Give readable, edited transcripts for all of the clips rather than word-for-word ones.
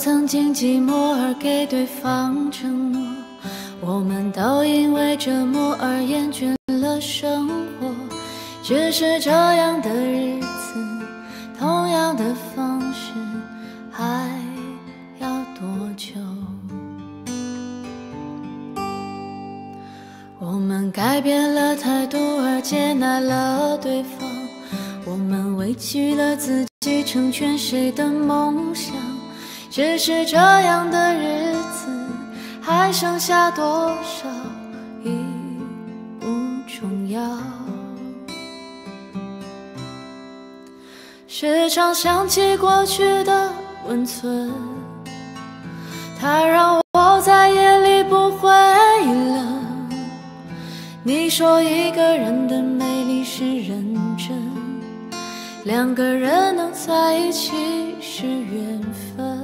曾经寂寞而给对方承诺，我们都因为折磨而厌倦了生活。只是这样的日子，同样的方式，还要多久？我们改变了态度而接纳了对方，我们委屈了自己成全谁的梦想。只是这样的日子，还剩下多少已不重要。时常想起过去的温存，它让我在夜里不会冷。你说一个人的美丽是认真，两个人能在一起是缘分。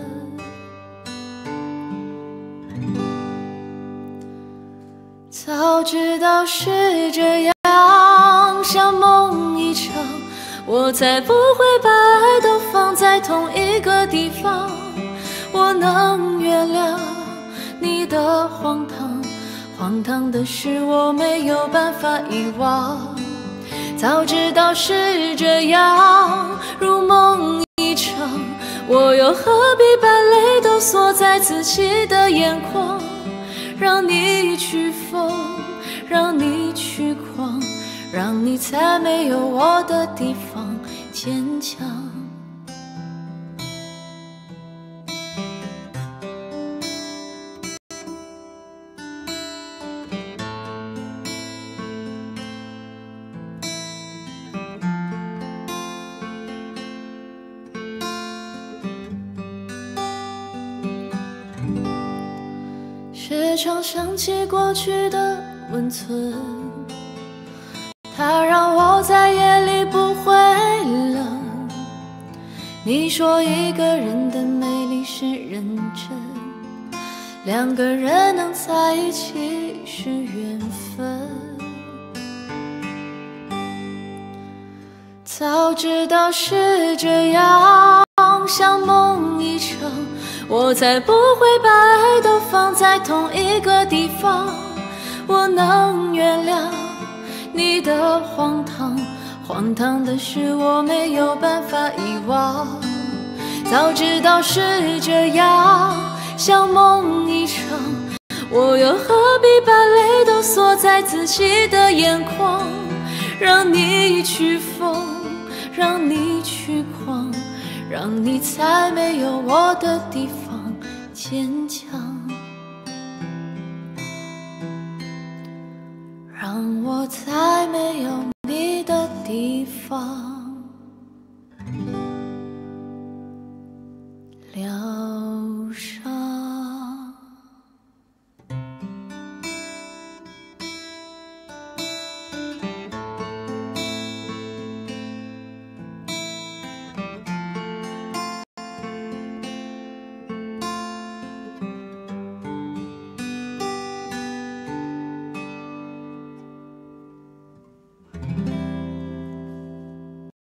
早知道是这样，像梦一场，我才不会把爱都放在同一个地方。我能原谅你的荒唐，荒唐的是我没有办法遗忘。早知道是这样，如梦一场，我又何必把泪都锁在自己的眼眶？让你去疯，让你去狂，让你在没有我的地方坚强。时常想起过去的温存，它让我在夜里不会冷。你说一个人的美丽是认真，两个人能在一起是缘分。早知道是这样，像梦一场，我才不会把爱都放在同一个地方。我能原谅你的荒唐，荒唐的是我没有办法遗忘。早知道是这样，像梦一场，我又何必把泪都锁在自己的眼眶？让你去疯，让你去狂，让你在没有我的地方坚强，让我在没有你的地方